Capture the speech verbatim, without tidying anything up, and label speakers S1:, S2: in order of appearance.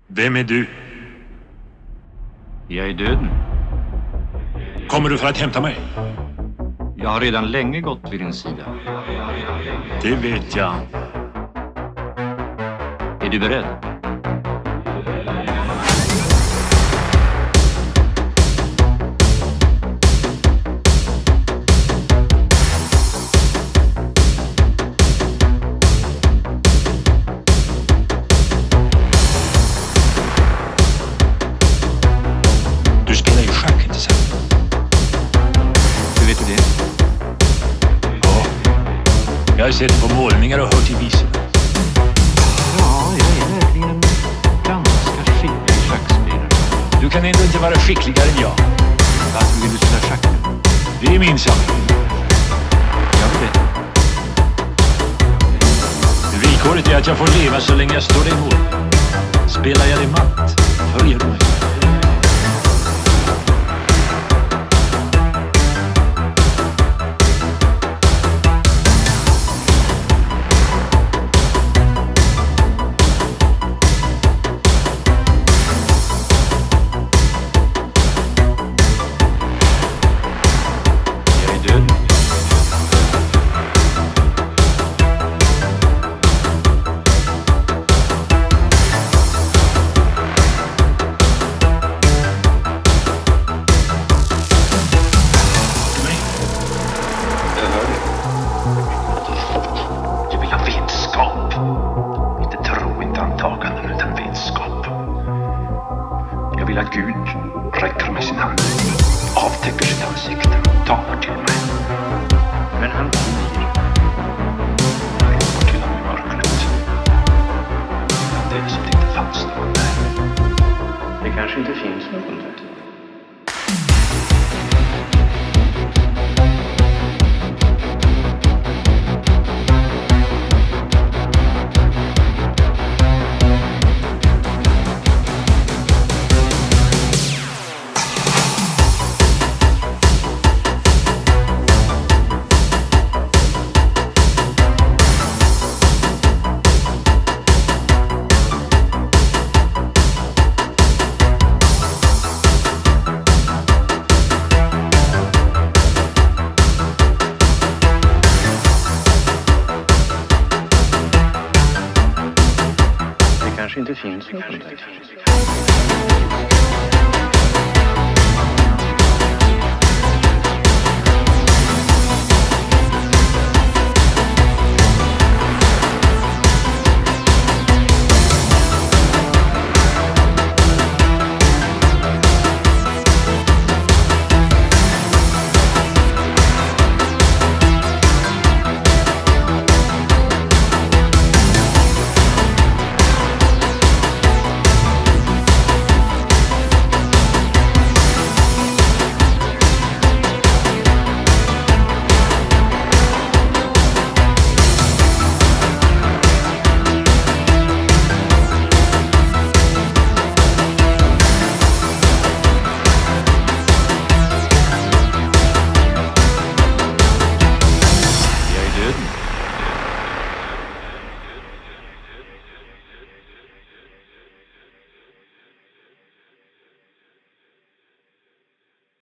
S1: Vem är du?
S2: Jag är Döden.
S1: Kommer du för att hämta mig?
S2: Jag har redan länge gått vid din sida.
S1: Det vet jag.
S2: Är du beredd?
S1: Du spelar ju schack, inte sant?
S2: Hur vet du det?
S1: Ja. Jag har sett det på målningar och hört i visor.
S2: Ja, jag är verkligen en ganska skicklig schackspelare.
S1: Du kan ändå inte vara skickligare än jag.
S2: Varför vill du spela schack?
S1: Det är min sak.
S2: Jag vet det.
S1: Villkoret är att jag får leva så länge jag står emot. Spelar jag det matt, följer du mig.
S3: Jag vill att Gud räcker med sin hand, avtäcker sitt ansikte, talar till mig.
S2: Men han blir.
S3: Ropar till honom i mörkret. Att det är som det inte fanns någon där.
S2: Det kanske inte finns någon där. Kanske inte finns någon där.